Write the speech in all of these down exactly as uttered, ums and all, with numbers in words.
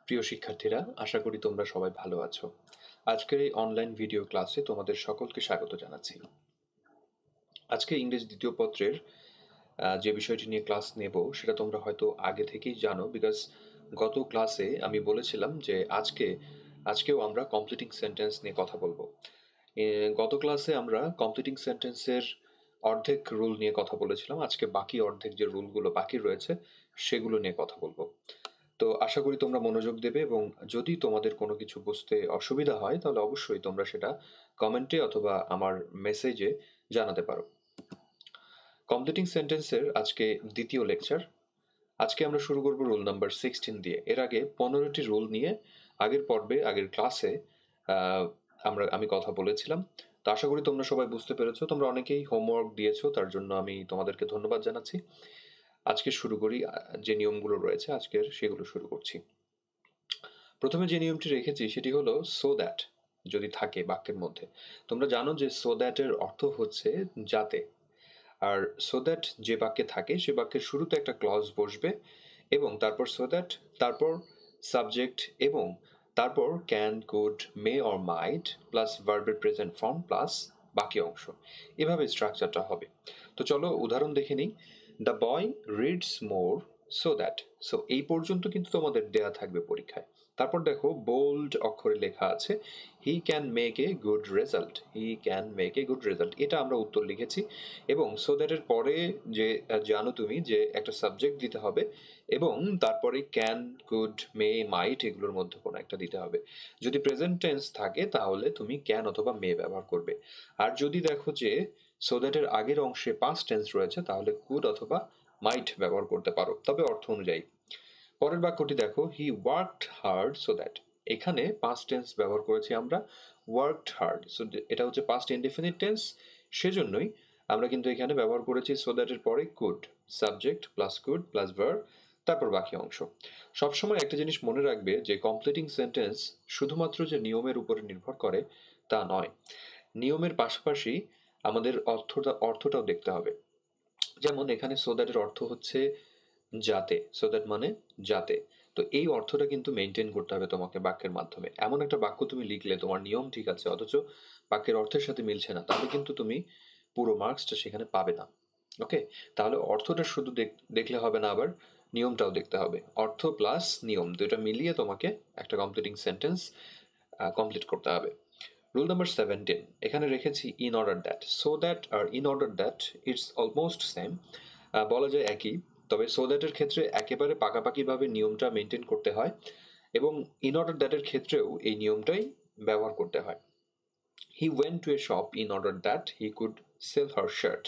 প্রিয় শিক্ষার্থীরা, আশা করি তোমরা সবাই ভালো আছো। আজকের এই অনলাইন ভিডিও ক্লাসে তোমাদের সকলকে স্বাগত জানাচ্ছি। আজকে ইংরেজি দ্বিতীয় পত্রের আহ, যে বিষয়টি নিয়ে ক্লাস নেব সেটা তোমরা হয়তো আগে থেকেই জানো, বিকজ গত ক্লাসে আমি বলেছিলাম যে আজকে আজকেও আমরা কমপ্লিটিং সেন্টেন্স নিয়ে কথা বলবো। এ, গত ক্লাসে আমরা কমপ্লিটিং সেন্টেন্সের অর্ধেক রুল নিয়ে কথা বলেছিলাম। আজকে বাকি অর্ধেক যে রুলগুলো বাকি রয়েছে সেগুলো নিয়ে কথা বলবো। তো আশা করি তোমরা মনোযোগ দেবে, এবং যদি তোমাদের কোনো কিছু বুঝতে অসুবিধা হয় তাহলে অবশ্যই তোমরা সেটা কমেন্টে অথবা আমার মেসেজে জানাতে পারো। কমপ্লিটিং সেন্টেন্সের আজকে দ্বিতীয় লেকচার। আজকে আমরা শুরু করব রুল নাম্বার সিক্সটিন দিয়ে। এর আগে পনেরোটি রুল নিয়ে আগের পর্বে আগের ক্লাসে আমরা আমি কথা বলেছিলাম। তো আশা করি তোমরা সবাই বুঝতে পেরেছো। তোমরা অনেকেই হোমওয়ার্ক দিয়েছো, তার জন্য আমি তোমাদেরকে ধন্যবাদ জানাচ্ছি। আজকে শুরু করি, যে নিয়মগুলো রয়েছে আজকের সেগুলো শুরু করছি। প্রথমে যে নিয়মটি রেখেছি সেটি হলো সো দ্যাট যদি থাকে বাক্যের মধ্যে। তোমরা জানো যে সো দ্যাটের অর্থ হচ্ছে যাতে। আর সো দ্যাট যে বাক্যে থাকে সে বাক্যের শুরুতে একটা ক্লজ বসবে, এবং তারপর সো দ্যাট, তারপর সাবজেক্ট, এবং তারপর can, could, may or might plus ভার্বের প্রেজেন্ট ফর্ম প্লাস বাকি অংশ। এভাবে স্ট্রাকচারটা হবে। তো চলো উদাহরণ দেখে নিই। The boy reads more so that. So এই পর্যন্ত কিন্তু তোমাদের দেয়া থাকবে পরীক্ষায়। তারপর দেখো বোল্ড অক্ষরে লেখা আছে he can make a good result. He can make a good result, এটা আমরা উত্তর লিখেছি। এবং সো দ্যাটের পরে যে জানো তুমি যে একটা সাবজেক্ট দিতে হবে, এবং তারপরে ক্যান, কুড, মে, মাইট এগুলোর মধ্যে কোনো একটা দিতে হবে। যদি প্রেজেন্ট টেন্স থাকে তাহলে তুমি ক্যান অথবা মে ব্যবহার করবে। আর যদি দেখো যে সো দ্যাটের আগের অংশে পাস্ট টেন্স রয়েছে তাহলে কুড অথবা মাইট ব্যবহার করতে পারো, তবে অর্থ অনুযায়ী। পরের বাক্যটি দেখো he worked hard so that. এখানে পাস্ট টেন্স ব্যবহার করেছি আমরা, ওয়ার্কড হার্ড। সো এটা হচ্ছে পাস্ট ইনডেফিনিট টেন্স, সেজন্যই আমরা কিন্তু এখানে ব্যবহার করেছি সো দ্যাটের পরে could, subject plus could plus verb, তারপর বাকি অংশ। সবসময় একটা জিনিস মনে রাখবে যে কমপ্লিটিং সেন্টেন্স শুধুমাত্র যে নিয়মের উপরে নির্ভর করে তা নয়, নিয়মের পাশাপাশি আমাদের অর্থটা অর্থটাও দেখতে হবে। যেমন এখানে সো দ্যাটের অর্থ হচ্ছে যাতে, সো দ্যাট মানে যাতে। তো এই অর্থটা কিন্তু মেনটেন করতে হবে তোমাকে বাক্যের মাধ্যমে। এমন একটা বাক্য তুমি লিখলে তোমার নিয়ম ঠিক আছে অথচ বাক্যের অর্থের সাথে মিলছে না, তাহলে কিন্তু তুমি পুরো মার্কসটা সেখানে পাবে না। ওকে, তাহলে অর্থটা শুধু দেখলে হবে না, আবার নিয়মটাও দেখতে হবে। অর্থ প্লাস নিয়ম দুটো মিলিয়ে তোমাকে একটা কমপ্লিটিং সেন্টেন্স কমপ্লিট করতে হবে। রুল নাম্বার সেভেন্টিন, এখানে রেখেছি in order that. So that আর in order that it's almost same, বলা যায় একই, তবে সো দ্যাটের ক্ষেত্রে একেবারে পাকাপাকিভাবে নিয়মটা মেনটেন করতে হয়, এবং ইন অর্ডার দ্যাটের ক্ষেত্রেও এই নিয়মটাই ব্যবহার করতে হয়। He went to a shop in order that he could sell her shirt.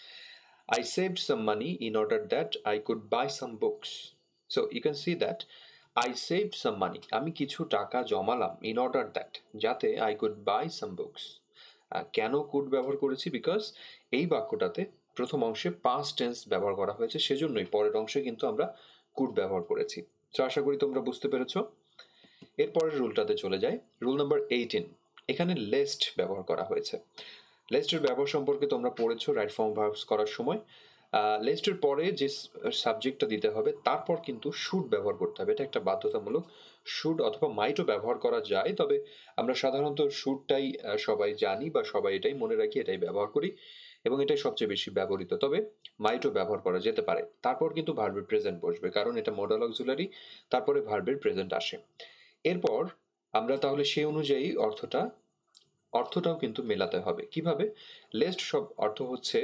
I saved some money in order that I could buy some books. So you can see that I saved some money. আমি কিছু টাকা জমালাম in order that যাতে I could buy some books. কেন could ব্যবহার করেছি? Because এই বাক্যটাতে প্রথম অংশে past tense ব্যবহার করা হয়েছে, সেজন্যই পরের অংশে কিন্তু আমরা could ব্যবহার করেছি। তো আশা করি তোমরা বুঝতে পেরেছো। এরপরের রুলটাতে চলে যাই। রুল নাম্বার এইটিন, এখানে লেস্ট ব্যবহার করা হয়েছে। লেস্টের ব্যবহার সম্পর্কে তোমরা পড়েছো রাইট ফর্ম ভার্বস করার সময়। লেস্টের পরে যে সাবজেক্টটা দিতে হবে তারপর কিন্তু শুড ব্যবহার করতে হবে, এটা একটা বাধ্যতামূলক। শুড অথবা মাইটও ব্যবহার করা যায়, তবে আমরা সাধারণত শুডটাই সবাই জানি বা সবাই এটাই মনে রাখি, এটাই ব্যবহার করি, এবং এটাই সবচেয়ে বেশি ব্যবহৃত। তবে মাইটও ব্যবহার করা যেতে পারে। তারপর কিন্তু ভার্বের প্রেজেন্ট বসবে, কারণ এটা মডাল অক্সিলারি, তারপরে ভার্বের প্রেজেন্ট আসে। এরপর আমরা তাহলে সেই অনুযায়ী অর্থটা অর্থটাও কিন্তু মেলাতে হবে। কিভাবে? লেস্ট সব অর্থ হচ্ছে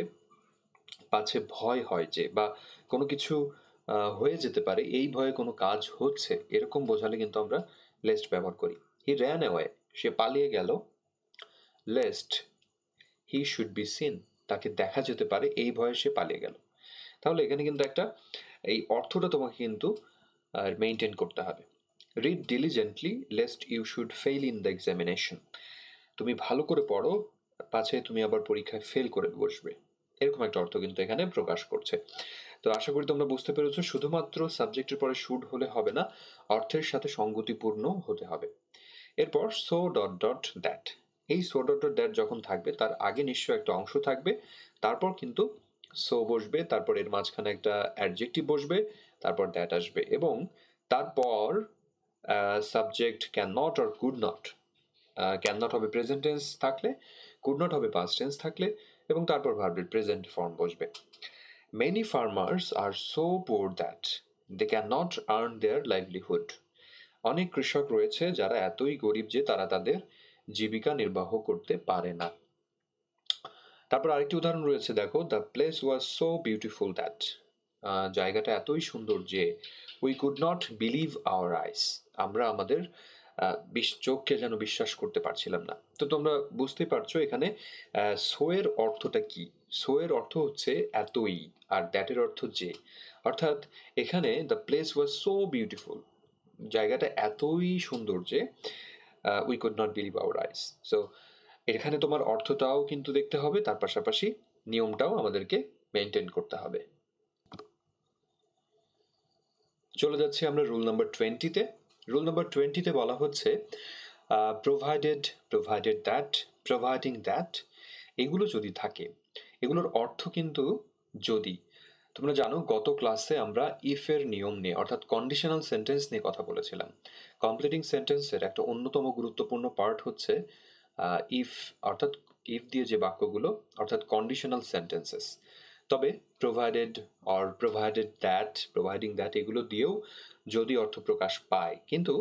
পাছে ভয় হয় যে, বা কোনো কিছু হয়ে যেতে পারে, এই ভয়ে কোনো কাজ হচ্ছে এরকম বোঝালে কিন্তু আমরা লেস্ট ব্যবহার করি। হি র্যান অ্যাওয়ে, সে পালিয়ে গেল। Lest he should be seen, তাকে দেখা যেতে পারে এই ভয়ে সে পালিয়ে গেল। তাহলে এখানে কিন্তু একটা এই অর্থটা তোমাকে কিন্তু মেনটেন করতে হবে। Read diligently lest you should fail in the examination. তুমি ভালো করে পড়ো, পাছে তুমি আবার পরীক্ষায় ফেল করে বসবে, এরকম একটা অর্থ কিন্তু এখানে প্রকাশ করছে। তো আশা করি তোমরা বুঝতে পেরেছো, শুধুমাত্র সাবজেক্টের পরে শুড হলে হবে না, অর্থের সাথে সঙ্গতিপূর্ণ হতে হবে। এরপর সো ডট ডট দ্যাট, এই সো ডট ডট দ্যাট যখন থাকবে তার আগে নিশ্চয় একটা অংশ থাকবে, তারপর কিন্তু সো বসবে, তারপর এর মাঝখানে একটা অ্যাডজেক্টিভ বসবে, তারপর দ্যাট আসবে, এবং তারপর subject can not or could not, can not হবে প্রেজেন্ট টেন্স থাকলে, কুড নট হবে পাস্ট টেন্স থাকলে, এবং তারপর ভার্বের প্রেজেন্ট ফর্ম বসবে। Many farmers are so poor that they can not earn their livelihood. অনেক কৃষক রয়েছে যারা এতই গরিব যে তারা তাদের জীবিকা নির্বাহ করতে পারে না। তারপর আরেকটি উদাহরণ রয়েছে, দেখো, the place was so beautiful that, জায়গাটা এতই সুন্দর যে we could not believe our eyes, আমরা আমাদের চোখকে যেন বিশ্বাস করতে পারছিলাম না। তো তোমরা বুঝতেই পারছো এখানে সো এর অর্থটা কি। সো এর অর্থ হচ্ছে এতই, আর দ্যাটের অর্থ যে, অর্থাৎ এখানে the place was so beautiful, জায়গাটা এতই সুন্দর যে we could not believe our eyes. So এখানে তোমার অর্থটাও কিন্তু দেখতে হবে, তার পাশাপাশি নিয়মটাও আমাদেরকে মেনটেন করতে হবে। চলে যাচ্ছি আমরা রুল নাম্বার টোয়েন্টিতে। রুল নাম্বার টোয়েন্টিতে বলা হচ্ছে provided, provided that, providing that, এগুলো যদি থাকে, এগুলোর অর্থ কিন্তু যদি। তোমরা জানো গত ক্লাসে আমরা ইফের নিয়ম নিয়ে অর্থাৎ কন্ডিশনাল সেন্টেন্স নিয়ে কথা বলেছিলাম। কমপ্লিটিং সেন্টেন্সের একটা অন্যতম গুরুত্বপূর্ণ পার্ট হচ্ছে ইফ, অর্থাৎ ইফ দিয়ে যে বাক্যগুলো, অর্থাৎ কন্ডিশনাল সেন্টেন্সেস। তবে provided or provided that, providing that, এগুলো দিয়েও যদি অর্থ প্রকাশ পায়, কিন্তু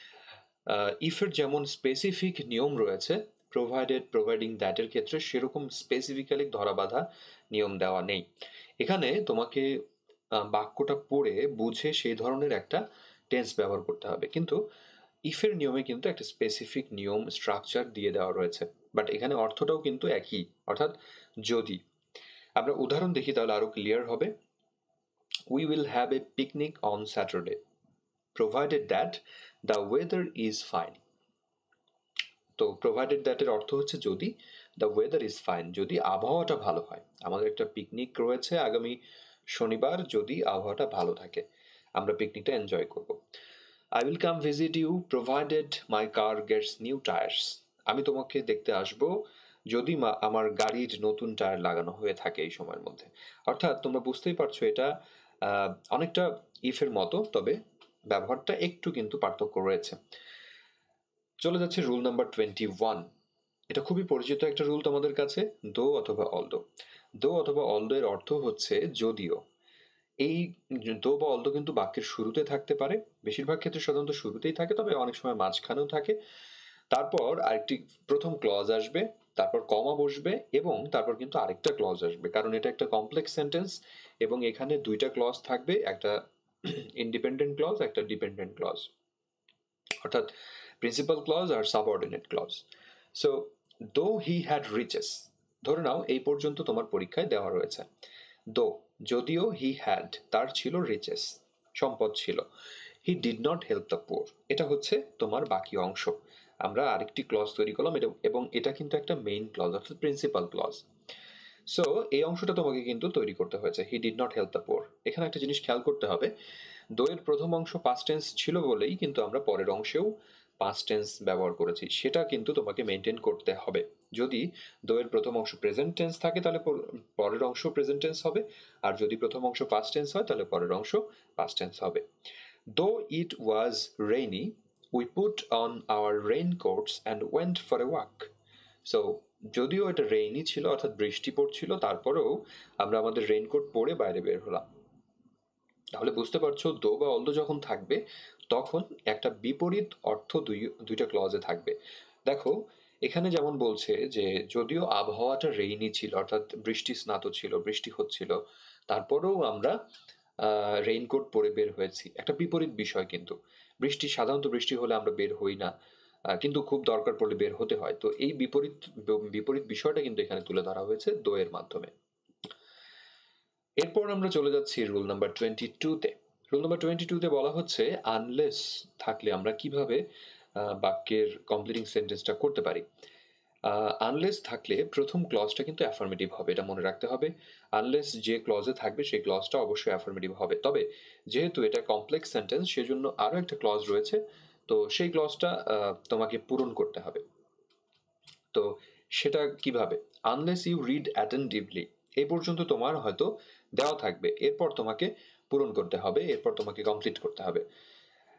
ইফের যেমন স্পেসিফিক নিয়ম রয়েছে, প্রোভাইডেড প্রোভাইডিং দ্যাটের ক্ষেত্রে সেরকম স্পেসিফিক্যালি ধরাবাঁধা নিয়ম দেওয়া নেই। এখানে তোমাকে বাক্যটা পড়ে বুঝে সেই ধরনের একটা টেন্স ব্যবহার করতে হবে, কিন্তু ইফের নিয়মে কিন্তু একটা স্পেসিফিক নিয়ম স্ট্রাকচার দিয়ে দেওয়া রয়েছে, বাট এখানে অর্থটাও কিন্তু একই, অর্থাৎ যদি। আমরা উদাহরণ দেখি তাহলে আরো ক্লিয়ার হবে। We will have a picnic on Saturday provided that the weather is fine. তো প্রোভাইডেড দ্যাটের অর্থ হচ্ছে যদি, দ্য ওয়েদার ইজ ফাইন, যদি আবহাওয়াটা ভালো হয়। আমাদের একটা পিকনিক রয়েছে আগামী শনিবার, যদি আবহাওয়াটা ভালো থাকে আমরা পিকনিকটা এনজয় করব। I will come visit you provided my car gets new tires. আমি তোমাকে দেখতে আসব যদি আমার গাড়ির নতুন টায়ার লাগানো হয়ে থাকে এই সময়ের মধ্যে। অর্থাৎ তোমরা বুঝতেই পারছো এটা অনেকটা ইফের মতো, তবে ব্যবহারটা একটু কিন্তু পার্থক্য রয়েছে। চলে যাচ্ছে রুল নাম্বার টোয়েন্টি ওয়ান। এটা খুবই পরিচিত একটা রুল তোমাদের কাছে, দো অথবা অলদো। দো অথবা অলদো এর অর্থ হচ্ছে যদিও। এই দো বা অলদো কিন্তু বাক্যের শুরুতে থাকতে পারে, বেশিরভাগ ক্ষেত্রে সাধারণত শুরুতেই থাকে, তবে অনেক সময় মাঝখানেও থাকে। তারপর আরেকটি প্রথম ক্লজ আসবে, তারপর কমা বসবে, এবং তারপর কিন্তু আরেকটা ক্লজ আসবে, কারণ এটা একটা কমপ্লেক্স সেন্টেন্স এবং এখানে দুইটা ক্লজ থাকবে, একটা ইন্ডিপেন্ডেন্ট ক্লজ, একটা ডিপেন্ডেন্ট ক্লজ, অর্থাৎ প্রিন্সিপাল ক্লজ আর subordinate clause. So though he had reaches, ধরে নাও এই পর্যন্ত তোমার পরীক্ষায় দেওয়া রয়েছে। দো, যদিও, হি হ্যাড, তার ছিল রিচেস, সম্পদ ছিল। He did not help the poor, এটা হচ্ছে তোমার বাকি অংশ। আমরা আরেকটি ক্লজ তৈরি করলাম এবং এটা কিন্তু একটা মেইন ক্লজ, অর্থাৎ প্রিন্সিপাল ক্লজ। সো এই অংশটা তোমাকে কিন্তু তৈরি করতে হয়েছে, he did not help the poor. এখানে একটা জিনিস খেয়াল করতে হবে, দো এর প্রথম অংশ পাস্ট টেন্স ছিল বলেই কিন্তু আমরা পরের অংশেও পাস্ট টেন্স ব্যবহার করেছি, সেটা কিন্তু তোমাকে মেনটেন করতে হবে। যদি দো এর প্রথম অংশ প্রেজেন্ট টেন্স থাকে তাহলে পরের অংশ প্রেজেন্ট টেন্স হবে, আর যদি প্রথম অংশ পাস্ট টেন্স হয় তাহলে পরের অংশ পাস্ট টেন্স হবে। Though it was rainy we put on our raincoats and went for a walk. So যদিও এটা রেইনি ছিল, অর্থাৎ বৃষ্টি পড়ছিল, তারপরেও আমরা আমাদের রেইনকোট পরে বাইরে বের হলাম। তাহলে বুঝতে পারছো দো বা অলদো যখন থাকবে তখন একটা বিপরীত অর্থ দুই দুইটা ক্লজে থাকবে। দেখো এখানে যেমন বলছে যে যদিও আবহাওয়াটা রেইনি ছিল, অর্থাৎ বৃষ্টি স্নাত ছিল, বৃষ্টি হচ্ছিল, তারপরেও আমরা রেইনকোট পরে বের হয়েছি, একটা বিপরীত বিষয়। কিন্তু বৃষ্টি, সাধারণত বৃষ্টি হলে আমরা বের হই না, কিন্তু খুব দরকার পড়লে বের হতে হয়। তো এই বিপরীত বিপরীত বিষয়টা কিন্তু এখানে তুলে ধরা হয়েছে দো এর মাধ্যমে। এরপর আমরা চলে যাচ্ছি রুল নাম্বার টোয়েন্টি টুতে। রুল নাম্বার টোয়েন্টি টুতে বলা হচ্ছে আনলেস থাকলে আমরা কিভাবে বাক্যের কমপ্লিটিং সেন্টেন্সটা করতে পারি। আনলেস থাকলে প্রথম ক্লজটা কিন্তু অ্যাফার্মেটিভ হবে, এটা মনে রাখতে হবে। আনলেস যে ক্লজে থাকবে সেই ক্লজটা অবশ্যই অ্যাফার্মেটিভ হবে, তবে যেহেতু এটা কমপ্লেক্স সেন্টেন্স সেজন্য আরও একটা ক্লজ রয়েছে, তো সেই ক্লজটা তোমাকে পূরণ করতে হবে। তো সেটা কিভাবে? আনলেস ইউ রিড অ্যাটেন্টিভলি, এই পর্যন্ত তোমার হয়তো দেওয়া থাকবে, এরপর তোমাকে পূরণ করতে হবে, এরপর তোমাকে কমপ্লিট করতে হবে।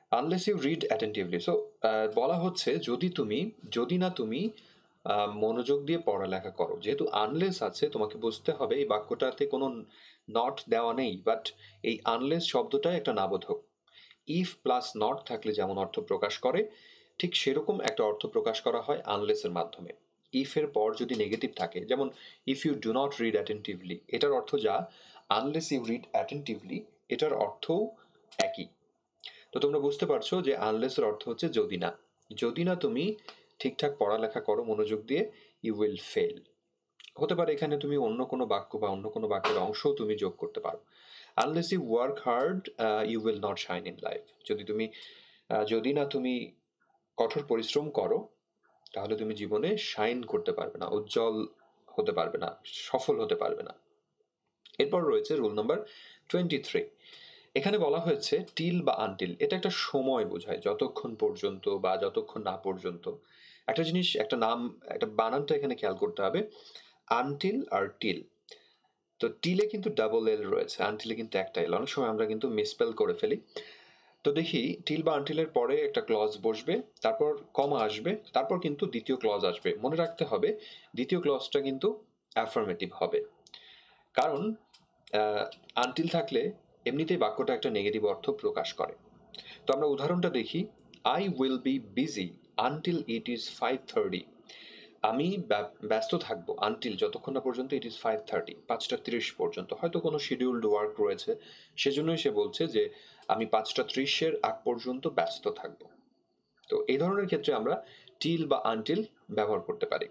Unless you read attentively. So বলা হচ্ছে যদি তুমি যদি না তুমি আহ, মনোযোগ দিয়ে পড়ালেখা করো। যেহেতু আনলেস আছে, তোমাকে বুঝতে হবে এই বাক্যটাতে কোনো নট দেওয়া নেই, বাট এই আনলেস শব্দটা একটা নাবোধক। ইফ প্লাস নট থাকলে যেমন অর্থ প্রকাশ করে, ঠিক সেরকম একটা অর্থ প্রকাশ করা হয় আনলেসের মাধ্যমে। ইফের পর যদি নেগেটিভ থাকে, যেমন if you do not read attentively, এটার অর্থ যা, আনলেস ইউ রিড অ্যাটেন্টিভলি এটার অর্থও একই। তো তোমরা বুঝতে পারছো যে আনলেসের অর্থ হচ্ছে যদি না, যদি না তুমি ঠিকঠাক পড়ালেখা করো মনোযোগ দিয়ে, ইউ উইল ফেল। হতে পারে এখানে তুমি অন্য কোনো বাক্য বা অন্য কোনো বাক্যের অংশও তুমি যোগ করতে পারো। Unless you work hard you will not shine in life. যদি তুমি আহ, যদি না তুমি কঠোর পরিশ্রম করো, তাহলে তুমি জীবনে শাইন করতে পারবে না, উজ্জ্বল হতে পারবে না, সফল হতে পারবে না। এরপর রয়েছে রুল নাম্বার টোয়েন্টি থ্রি। এখানে বলা হয়েছে টিল বা আনটিল, এটা একটা সময় বোঝায়, যতক্ষণ পর্যন্ত বা যতক্ষণ না পর্যন্ত। একটা জিনিস, একটা নাম, একটা বানানটা এখানে খেয়াল করতে হবে, আনটিল আর টিল। তো টিলে কিন্তু ডাবল এল রয়েছে, আনটিলে কিন্তু একটা এল। অনেক সময় আমরা কিন্তু মিসস্পেল করে ফেলি। তো দেখি টিল বা আনটিলের পরে একটা ক্লজ বসবে, তারপর কমা আসবে, তারপর কিন্তু দ্বিতীয় ক্লজ আসবে। মনে রাখতে হবে দ্বিতীয় ক্লজটা কিন্তু অ্যাফার্মেটিভ হবে, কারণ আনটিল থাকলে এমনিতেই বাক্যটা একটা নেগেটিভ অর্থ প্রকাশ করে। তো আমরা উদাহরণটা দেখি। I will be busy until it is five thirty. আমি ব্যস্ত থাকবো আনটিল, যতক্ষণ না পর্যন্ত ইট ইজ ফাইভ থার্টি, পাঁচটা ত্রিশ পর্যন্ত। হয়তো কোনো শিডিউলড ওয়ার্ক রয়েছে, সেজন্যই সে বলছে যে আমি পাঁচটা ত্রিশের আগ পর্যন্ত ব্যস্ত থাকবো। তো এই ধরনের ক্ষেত্রে আমরা টিল বা আনটিল ব্যবহার করতে পারি।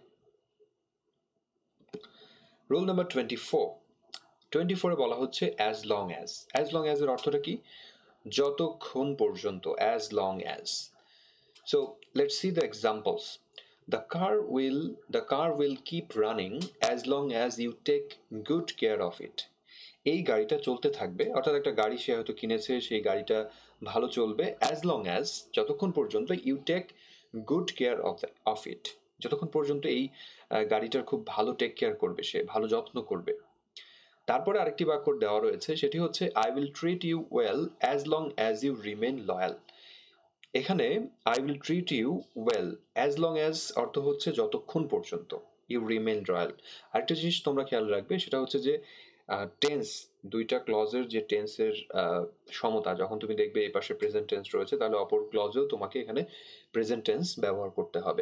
Rule number twenty four. Twenty ফোরে বলা হচ্ছে as long as. As long as এর অর্থটা কি? যতক্ষণ পর্যন্ত, as long as. So let's see the examples. The car will the car will keep running as long as you take good care of it. এই গাড়িটা চলতে থাকবে, অর্থাৎ একটা গাড়ি সে হয়তো কিনেছে, সেই গাড়িটা ভালো চলবে as long as, যতক্ষণ পর্যন্ত you take good care of the, of it, যতক্ষণ পর্যন্ত এই আহ, গাড়িটার খুব ভালো টেক কেয়ার করবে, সে ভালো যত্ন করবে। তারপরে আরেকটি বাক্য দেওয়া রয়েছে, সেটি হচ্ছে I will treat you well as long as you remain loyal. এখানে I will treat you well as long as অর্থ হচ্ছে যতক্ষণ পর্যন্ত, ইউ রিমেন রয়্যাল। আরেকটা জিনিস তোমরা খেয়াল রাখবে, সেটা হচ্ছে যে টেন্স, দুইটা ক্লজের যে টেন্সের সমতা, যখন তুমি দেখবে এই পাশে প্রেজেন্ট টেন্স রয়েছে, তাহলে অপর ক্লজেও তোমাকে এখানে প্রেজেন্ট টেন্স ব্যবহার করতে হবে।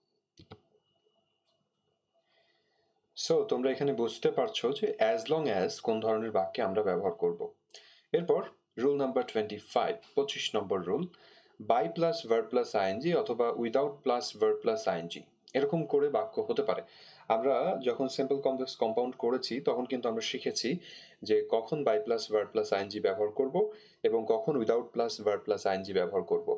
সো তোমরা এখানে বুঝতে পারছো যে অ্যাজ লং অ্যাজ কোন ধরনের বাক্যে আমরা ব্যবহার করব। এরপর রুল নাম্বার টোয়েন্টি ফাইভ, পঁচিশ নম্বর rule, by plus verb plus I N G অথবা without plus verb plus I N G, এরকম করে বাক্য হতে পারে। আমরা যখন সিম্পল কমপ্লেক্স কম্পাউন্ড করেছি তখন কিন্তু আমরা শিখেছি যে কখন by plus verb plus I N G ব্যবহার করব এবং কখন without plus verb plus I N G ব্যবহার করব।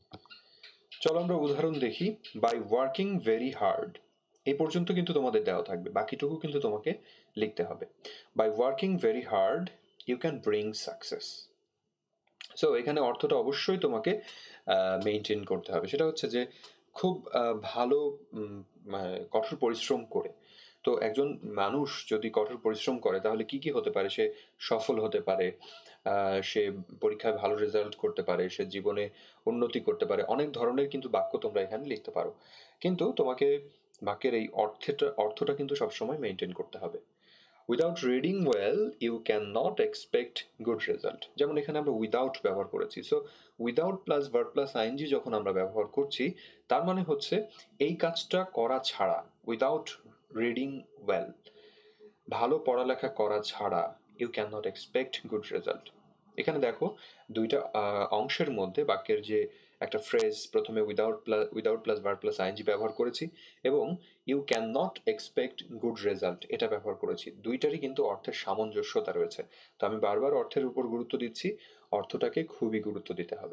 চলো আমরা উদাহরণ দেখি। বাই ওয়ার্কিং ভেরি হার্ড, এই পর্যন্ত কিন্তু তোমাদের দেওয়া থাকবে, বাকিটুকু কিন্তু তোমাকে লিখতে হবে। By working very hard you can bring success. So এখানে অর্থটা অবশ্যই তোমাকে মেনটেন করতে হবে, সেটা হচ্ছে যে খুব ভালো কঠোর পরিশ্রম করে। তো একজন মানুষ যদি কঠোর পরিশ্রম করে তাহলে কি কি হতে পারে? সে সফল হতে পারে, সে পরীক্ষায় ভালো রেজাল্ট করতে পারে, সে জীবনে উন্নতি করতে পারে। অনেক ধরনের কিন্তু বাক্য তোমরা এখানে লিখতে পারো, কিন্তু তোমাকে বাক্যের এই অর্থটা অর্থটা কিন্তু সবসময় মেনটেন করতে হবে। Without reading well you can not expect good result. যেমন এখানে আমরা উইদাউট ব্যবহার করেছি। So without plus verb plus I N G যখন আমরা ব্যবহার করছি, তার মানে হচ্ছে এই কাজটা করা ছাড়া, উইদাউট রিডিং ওয়েল, ভালো পড়ালেখা করা ছাড়া you can not expect good result. এখানে দেখো দুইটা অংশের মধ্যে বাক্যের যে একটা ফ্রেজ, প্রথমে without plus without plus verb plus I N G ব্যবহার করেছি এবং you can not expect good result এটা ব্যবহার করেছি। দুইটারই কিন্তু অর্থের সামঞ্জস্যতা রয়েছে। তো আমি বারবার অর্থের উপর গুরুত্ব দিচ্ছি, অর্থটাকে খুবই গুরুত্ব দিতে হবে।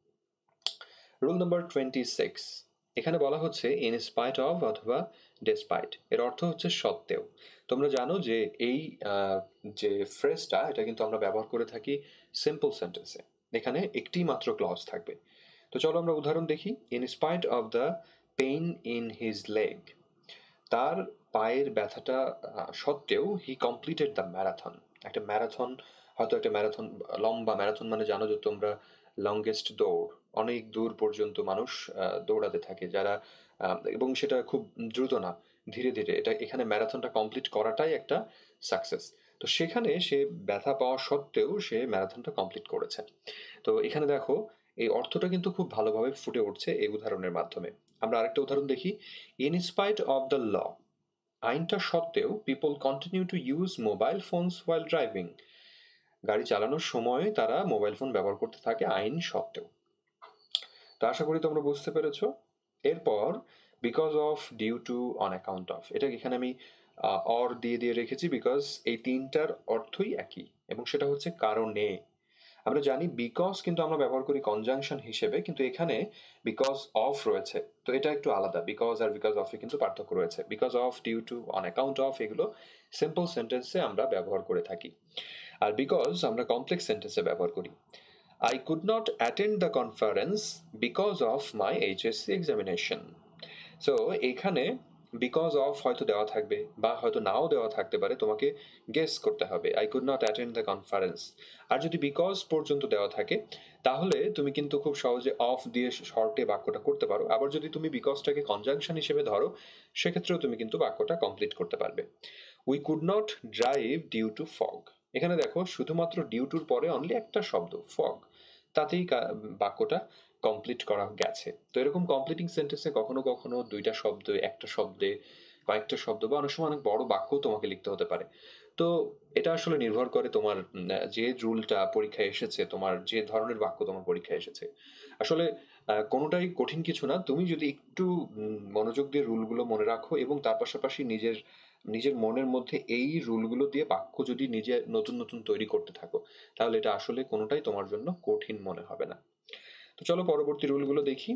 রুল নাম্বার টোয়েন্টি সিক্স, এখানে বলা হচ্ছে ইন স্পাইট অফ অথবা ডেসপাইট, এর অর্থ হচ্ছে সত্ত্বেও। তোমরা জানো যে এই যে ফ্রেজটা, এটা কিন্তু আমরা ব্যবহার করে থাকি সিম্পল সেন্টেন্সে, এখানে একটি মাত্র ক্লজ থাকবে। তো চলো আমরা উদাহরণ দেখি। In spite of the pain in his leg, তার পায়ের ব্যথাটা সত্ত্বেও হি কমপ্লিটেড দ্য ম্যারাথন। একটা ম্যারাথন, হয়তো একটা ম্যারাথন, লম্বা ম্যারাথন মানে জানো যে তোমরা লংগেস্ট দৌড়, অনেক দূর পর্যন্ত মানুষ আহ, দৌড়াতে থাকে, যারা আহ, এবং সেটা খুব দ্রুত না, ধীরে ধীরে। এটা এখানে ম্যারাথনটা কমপ্লিট করাটাই একটা সাকসেস। তো সেখানে সে ব্যথা পাওয়া সত্ত্বেও সে ম্যারাথনটা কমপ্লিট করেছে। তো এখানে দেখো এই অর্থটা কিন্তু খুব ভালোভাবে ফুটে উঠছে এই উদাহরণের মাধ্যমে। আমরা আরেকটা উদাহরণ দেখি। In spite of the law, আইনটা সত্ত্বেও people continue to use mobile phones while driving. গাড়ি চালানোর সময় তারা মোবাইল ফোন ব্যবহার করতে থাকে আইন সত্ত্বেও। তো আশা করি তোমরা বুঝতে পেরেছো। এরপর because of, due to, on account of, এটা এখানে আমি অর দিয়ে দিয়ে রেখেছি বিকজ এই তিনটার অর্থই একই, এবং সেটা হচ্ছে কারণে। আমরা জানি বিকজ কিন্তু আমরা ব্যবহার করি কনজাংশন হিসেবে, কিন্তু এখানে বিকজ অফ রয়েছে, তো এটা একটু আলাদা। বিকজ আর বিকজ অফে কিন্তু পার্থক্য রয়েছে। Because of, due to, on account of এগুলো সিম্পল সেন্টেন্সে আমরা ব্যবহার করে থাকি, আর বিকজ আমরা কমপ্লেক্স সেন্টেন্সে ব্যবহার করি। I could not attend the conference because of my H S C examination. So এখানে বিকজ অফ হয়তো দেওয়া থাকবে বা হয়তো নাও দেওয়া থাকতে পারে, তোমাকে গেস করতে হবে। I could not attend the conference. আর যদি বিকজ পর্যন্ত দেওয়া থাকে তাহলে তুমি কিন্তু খুব সহজে অফ দিয়ে শর্টে বাক্যটা করতে পারো। আবার যদি তুমি বিকজটাকে কনজাংশন হিসেবে ধরো সেক্ষেত্রেও তুমি কিন্তু বাক্যটা কমপ্লিট করতে পারবে। We could not drive due to fog. এখানে দেখো শুধুমাত্র ডিউ টুর পরে অনলি একটা শব্দ ফগ, তাতেই বাক্যটা কমপ্লিট করা গেছে। তো এরকম কমপ্লিটিং সেন্টেন্সে কখনো কখনো দুইটা শব্দ, একটা শব্দে কয়েকটা শব্দ, বা অনেক সময় অনেক বড় বাক্যও তোমাকে লিখতে হতে পারে। তো এটা আসলে নির্ভর করে তোমার যে রুলটা পরীক্ষায় এসেছে, তোমার যে ধরনের বাক্য তোমার পরীক্ষায় এসেছে। আসলে কোনোটাই কঠিন কিছু না, তুমি যদি একটু মনোযোগ দিয়ে রুলগুলো মনে রাখো এবং তার পাশাপাশি নিজের নিজের মনের মধ্যে এই রুলগুলো দিয়ে বাক্য যদি নিজে নতুন নতুন তৈরি করতে থাকো, তাহলে এটা আসলে কোনোটাই তোমার জন্য কঠিন মনে হবে না। তো চলো পরবর্তী রুলগুলো দেখি।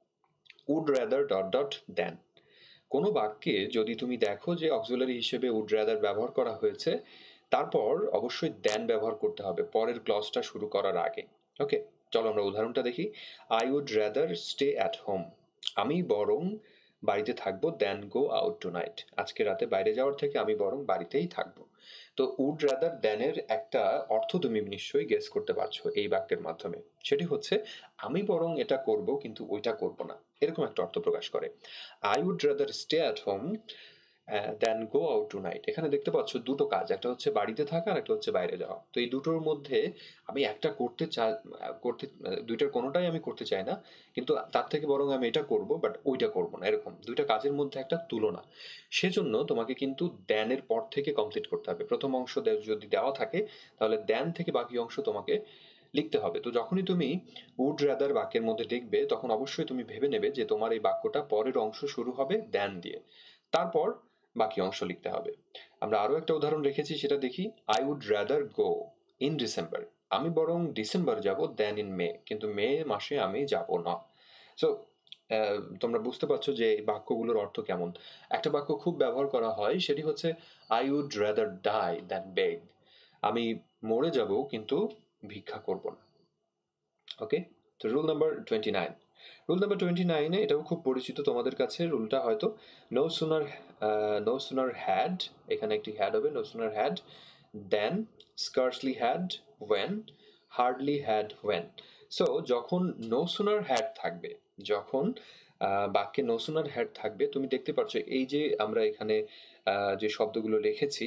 Would rather dot dot than. কোনো বাক্যে যদি তুমি দেখো যে অক্সিলারি হিসেবে উড রেদার ব্যবহার করা হয়েছে, তারপর অবশ্যই দেন ব্যবহার করতে হবে পরের ক্লজটা শুরু করার আগে। ওকে, চলো আমরা উদাহরণটা দেখি। I would rather stay at home. আমি বরং বাড়িতে থাকবো than go out tonight. আজকে রাতে বাইরে যাওয়ার থেকে আমি বরং বাড়িতেই থাকবো। তো উড রাদার দেনের একটা অর্থ তুমি নিশ্চয়ই গেস করতে পারছো এই বাক্যের মাধ্যমে। সেটি হচ্ছে আমি বরং এটা করব কিন্তু ওইটা করব না, এরকম একটা অর্থ প্রকাশ করে। I would rather stay at home than go out tonight. এখানে দেখতে পাচ্ছ দুটো কাজ, একটা হচ্ছে বাড়িতে থাকা আর একটা হচ্ছে বাইরে যাওয়া। তো এই দুটোর মধ্যে আমি একটা করতে চাই, করতে দুইটার কোনোটাই আমি করতে চাই না, কিন্তু তার থেকে বরং আমি এটা করব বাট ওইটা করব না, এরকম দুইটা কাজের মধ্যে একটা তুলনা। সেজন্য তোমাকে কিন্তু দ্যানের পর থেকে কমপ্লিট করতে হবে। প্রথম অংশ যদি দেওয়া থাকে তাহলে দ্যান থেকে বাকি অংশ তোমাকে লিখতে হবে। তো যখনই তুমি উড রাদার বাক্যের মধ্যে লিখবে তখন অবশ্যই তুমি ভেবে নেবে যে তোমার এই বাক্যটা পরের অংশ শুরু হবে দ্যান দিয়ে, তারপর বাকি অংশ লিখতে হবে। আমরা আরো একটা উদাহরণ রেখেছি, সেটা দেখি। I would rather go in December. আমি বরং ডিসেম্বর যাব দেন ইন মে, কিন্তু মে মাসে আমি যাব না। সো তোমরা বুঝতে পারছো যে এই বাক্যগুলোর অর্থ কেমন। একটা বাক্য খুব ব্যবহার করা হয়, সেটি হচ্ছে I would rather die than beg. আমি মরে যাব কিন্তু ভিক্ষা করব না। ওকে, তো rule number twenty nine. Rule number twenty নাইনে এটাও খুব পরিচিত তোমাদের কাছে। রুলটা হয়তো no sooner no sooner had, এখানে একটি হ্যাড হবে, no sooner had than, scarcely had when, hardly had when. So যখন নো সুনার হ্যাড থাকবে, যখন বাক্যে নো সুনার হ্যাড থাকবে, তুমি দেখতে পাচ্ছ এই যে আমরা এখানে যে শব্দগুলো লিখেছি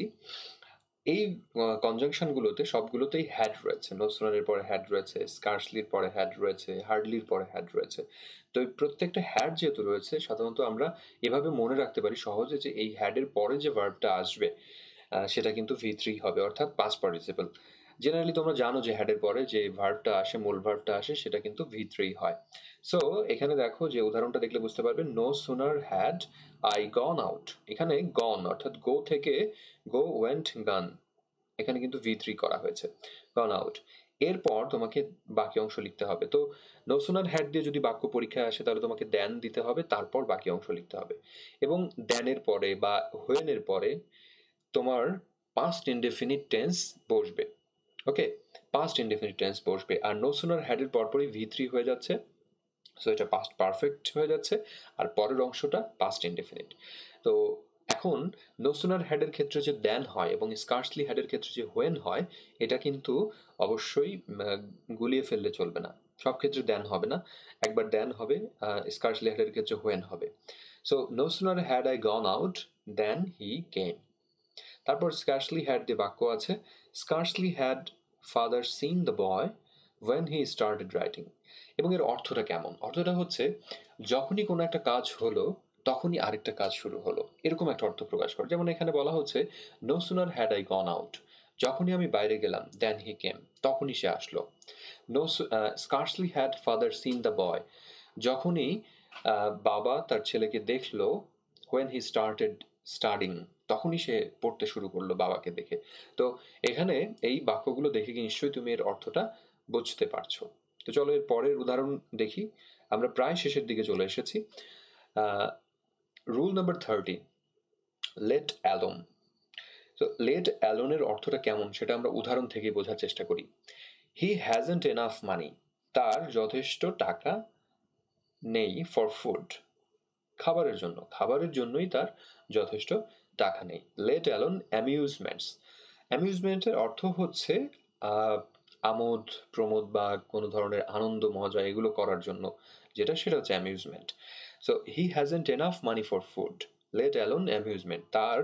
এই কনজাংশনগুলোতে সবগুলোতেই হ্যাড রয়েছে। নো সুনারের পরে হ্যাড রয়েছে, স্কার্সলির পরে হ্যাড রয়েছে, হার্ডলির পরে হ্যাড রয়েছে। তো এই প্রত্যেকটা হ্যাড যেহেতু রয়েছে, সাধারণত আমরা এভাবে মনে রাখতে পারি সহজে যে এই হ্যাডের পরে যে ভার্বটা আসবে সেটা কিন্তু ভি থ্রি হবে, অর্থাৎ পাস্ট পার্টিসিপল। জেনারেলি তোমরা জানো যে হ্যাডের পরে যে ভার্বটা আসে, মূল ভার্বটা আসে, সেটা কিন্তু ভি থ্রি হয়। সো এখানে দেখো যে উদাহরণটা দেখলে বুঝতে পারবে। No sooner had I gone out. এখানে গন অর্থাৎ গো থেকে গো ওয়েন্ট গান, এখানে কিন্তু ভি থ্রি করা হয়েছে, গন আউট। এরপর তোমাকে বাকি অংশ লিখতে হবে। তো নো সুনার হ্যাড দিয়ে যদি বাক্য পরীক্ষায় আসে তাহলে তোমাকে দেন দিতে হবে, তারপর বাকি অংশ লিখতে হবে। এবং দেনের পরে বা হোয়েনের পরে তোমার পাস্ট ইনডেফিনিট টেন্স বসবে। ওকে, পাস্ট ইনডেফিনিট টেন্স বসবে। আর নো সুনার হ্যাডের পরপরই ভি থ্রি হয়ে যাচ্ছে, সো এটা পাস্ট পারফেক্ট হয়ে যাচ্ছে, আর পরের অংশটা পাস্ট ইনডেফিনিট। তো এখন নো সুনার হ্যাডের ক্ষেত্রে যে দেন হয় এবং স্কার্সলি হ্যাডের ক্ষেত্রে যে হোয়েন হয়, এটা কিন্তু অবশ্যই গুলিয়ে ফেললে চলবে না। সব ক্ষেত্রে দেন হবে না, একবার দেন হবে, স্কার্সলি হ্যাডের ক্ষেত্রে হোয়েন হবে। So no sooner had I gone out than he came. তারপর স্কার্সলি হ্যাড দিয়ে বাক্য আছে, scarcely had father seen the boy when he started writing. এবং এর অর্থটা কেমন? অর্থটা হচ্ছে যখনই কোনো একটা কাজ হলো তখনই আরেকটা কাজ শুরু হলো, এরকম একটা অর্থ প্রকাশ করে। যেমন এখানে বলা হচ্ছে no sooner had I gone out, যখনই আমি বাইরে গেলাম, দেন হি কেম, তখনই সে আসলো। No scarcely had father seen the boy, যখনই বাবা তার ছেলেকে দেখলো, হোয়েন হি স্টার্টেড স্টাডিং, তখনই সে পড়তে শুরু করলো বাবাকে দেখে। তো এখানে এই বাক্যগুলো দেখে কি নিশ্চয়ই তুমি এর অর্থটা বুঝতে পারছো। তো চলো এর পরের উদাহরণ দেখি, আমরা প্রায় শেষের দিকে চলে এসেছি। Rule number thirty, let alone. তো লেট অ্যালোনের অর্থটা কেমন সেটা আমরা উদাহরণ থেকে বোঝার চেষ্টা করি। হি হ্যাজন্ট এনাফ মানি, তার যথেষ্ট টাকা নেই, ফর ফুড, খাবারের জন্য, খাবারের জন্যই তার যথেষ্ট টাকা নেই। লেট অ্যালোন অ্যামিউজমেন্টস, অ্যামিউজমেন্টের অর্থ হচ্ছে আমোদ প্রমোদ বা কোনো ধরনের আনন্দ মজা এগুলো করার জন্য যেটা, সেটা হচ্ছে amusement. So he hasn't enough money for food, let alone amusement, তার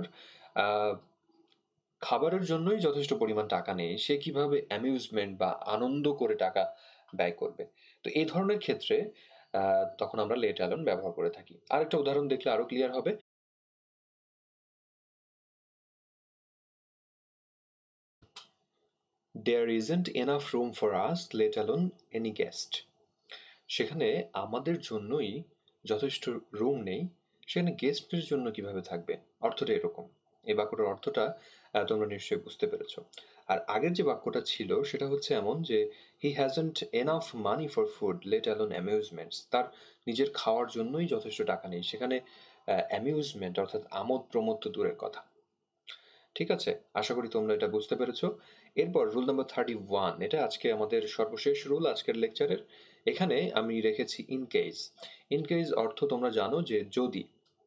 খাবারের জন্যই যথেষ্ট পরিমাণ টাকা নেই, সে কিভাবে অ্যামিউজমেন্ট বা আনন্দ করে টাকা ব্যয় করবে। তো এই ধরনের ক্ষেত্রে তখন আমরা লেট অ্যালোন ব্যবহার করে থাকি। আরেকটা উদাহরণ দেখলে আরো ক্লিয়ার হবে। There isn't enough room for us, let alone any guest. সেখানে আমাদের জন্যই যথেষ্ট রুম নেই, সেখানে গেস্টের জন্য কিভাবে থাকবে, অর্থটা এরকম। এই বাক্যটার অর্থটা তোমরা নিশ্চয়ই বুঝতে পেরেছো। আর আগের যে বাক্যটা ছিল সেটা হচ্ছে এমন যে he hasn't enough money for food, let alone amusements, তার নিজের খাওয়ার জন্যই যথেষ্ট টাকা নেই, সেখানে অ্যামিউজমেন্ট অর্থাৎ আমোদ প্রমোদ তো দূরের কথা। ঠিক আছে, আশা করি তোমরা এটা বুঝতে পেরেছো। এরপর রুল নাম্বার থার্টি ওয়ান, এটা আজকে আমাদের সর্বশেষ রুল আজকের লেকচারের। এখানে আমি রেখেছি ইন কেস। ইন কেস অর্থ তোমরা জানো যে যদি।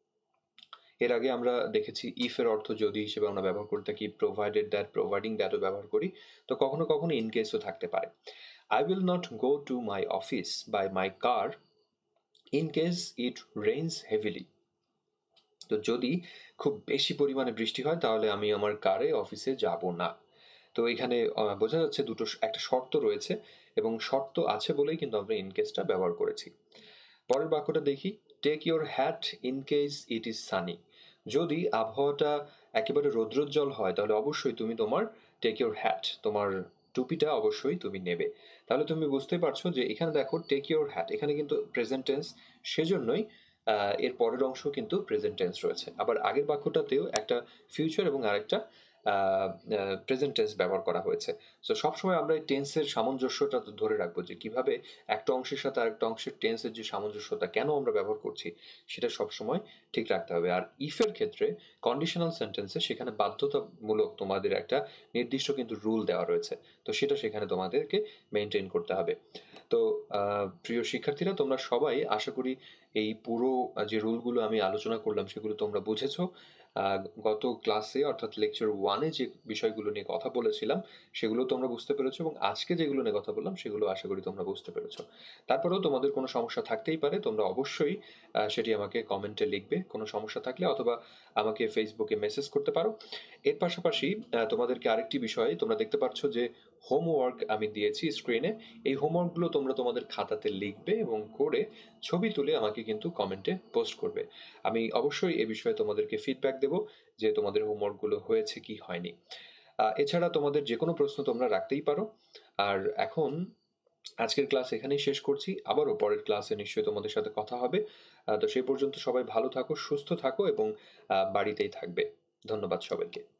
এর আগে আমরা দেখেছি ইফের অর্থ যদি হিসেবে আমরা ব্যবহার করে থাকি, প্রোভাইডেড দ্যাট, প্রোভাইডিং দ্যাটও ব্যবহার করি। তো কখনো কখনো ইন কেসও থাকতে পারে। I will not go to my office by my car in case it rains heavily. তো যদি খুব বেশি পরিমাণে বৃষ্টি হয় তাহলে আমি আমার কারে অফিসে যাব না। তো এখানে বোঝা যাচ্ছে দুটো একটা শর্ত রয়েছে এবং শর্ত আছে বলেই কিন্তু আমরা ইন কেসটা ব্যবহার করেছি। পরের বাক্যটা দেখি, take your hat in case it is sunny. যদি আবহাওয়াটা একেবারে রৌদ্রোজ্জ্বল হয় তাহলে অবশ্যই তুমি তোমার টেক ইউর হ্যাট, তোমার টুপিটা অবশ্যই তুমি নেবে। তাহলে তুমি বুঝতে পারছো যে এখানে দেখো টেক ইউর হ্যাট, এখানে কিন্তু প্রেজেন্ট টেন্স, সেজন্যই এর পরের অংশ কিন্তু প্রেজেন্ট টেন্স রয়েছে। আবার আগের বাক্যটাতেও একটা ফিউচার এবং আরেকটা প্রেজেন্ট টেন্স ব্যবহার করা হয়েছে। সো সবসময় আমরা এই টেন্সের সামঞ্জস্যটা ধরে রাখবো যে কিভাবে একটা অংশের সাথে আরেকটা অংশের টেন্সের যে সামঞ্জস্যতা কেন আমরা ব্যবহার করছি সেটা সবসময় ঠিক রাখতে হবে। আর ইফের ক্ষেত্রে কন্ডিশনাল সেন্টেন্সে সেখানে বাধ্যতামূলক তোমাদের একটা নির্দিষ্ট কিন্তু রুল দেওয়া রয়েছে, তো সেটা সেখানে তোমাদেরকে মেনটেন করতে হবে। তো প্রিয় শিক্ষার্থীরা, তোমরা সবাই আশা করি এই পুরো যে রুলগুলো আমি আলোচনা করলাম সেগুলো তোমরা বুঝেছো। গত ক্লাসে অর্থাৎ লেকচার ওয়ানে যে বিষয়গুলো নিয়ে কথা বলেছিলাম সেগুলো তোমরা বুঝতে পেরেছো এবং আজকে যেগুলো নিয়ে কথা বললাম সেগুলো আশা করি তোমরা বুঝতে পেরেছো। তারপরেও তোমাদের কোনো সমস্যা থাকতেই পারে, তোমরা অবশ্যই সেটি আমাকে কমেন্টে লিখবে কোনো সমস্যা থাকলে, অথবা আমাকে ফেসবুকে মেসেজ করতে পারো। এর পাশাপাশি তোমাদেরকে আরেকটি বিষয়, তোমরা দেখতে পাচ্ছ যে হোমওয়ার্ক আমি দিয়েছি স্ক্রিনে, এই হোমওয়ার্কগুলো তোমরা তোমাদের খাতাতে লিখবে এবং করে ছবি তুলে আমাকে কিন্তু কমেন্টে পোস্ট করবে। আমি অবশ্যই এ বিষয়ে তোমাদেরকে ফিডব্যাক দেব যে তোমাদের হোমওয়ার্কগুলো হয়েছে কি হয়নি। এছাড়া তোমাদের যে কোনো প্রশ্ন তোমরা রাখতেই পারো। আর এখন আজকের ক্লাস এখানেই শেষ করছি, আবারও পরের ক্লাসে নিশ্চয়ই তোমাদের সাথে কথা হবে। তো সেই পর্যন্ত সবাই ভালো থাকো, সুস্থ থাকো এবং বাড়িতেই থাকবে। ধন্যবাদ সবাইকে।